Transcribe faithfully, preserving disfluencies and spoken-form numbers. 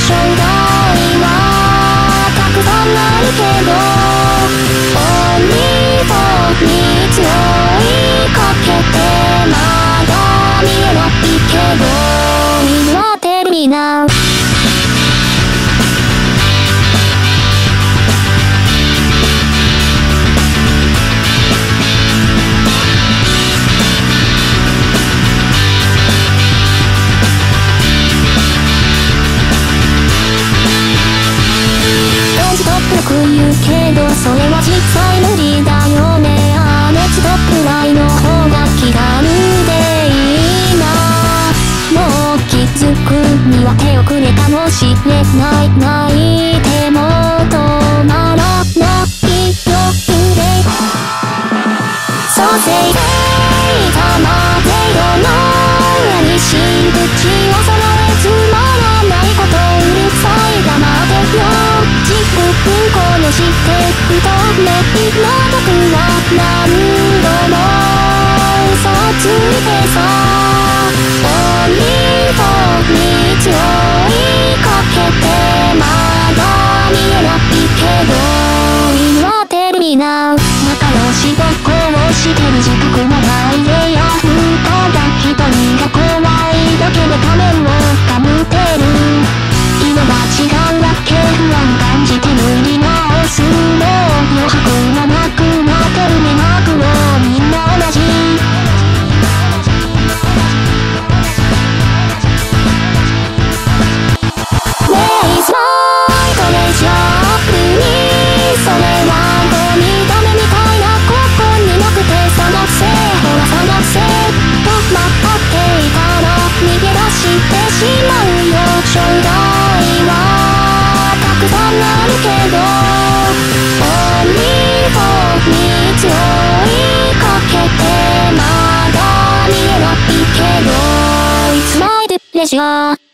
将来はたくさんあるけど、鬼と道を追いかけてまだ見えないけど、今はテルミナル。よく言うけどそれは実際無理だよね。あのストップライの方が気軽でいいな。もう気づくには手遅れかもしれない。泣いても止まらないよね。そうせいぜいたまでよの上に新口を揃えつまらないことうるさいが待てよ。このしてふとめきの僕は何度も嘘をついてさ、鬼と道を追いかけてまだ見えないけど、今はテルミナル。仲良しごっこをしてる自覚もないでやる。ただ一人が怖いだけで仮面をかぶってる。今は違うだけ不安感じて無理直すの。余白もなくなってる目なくをみんな同じ。Raise my treasure にそれはゴミダメみたいなここになくて探せほら探せと待っていたら逃げ出してしまうよ。将来はたくさんあるけど、鬼と道を追いかけてまだ見えないけど、It's my pleasure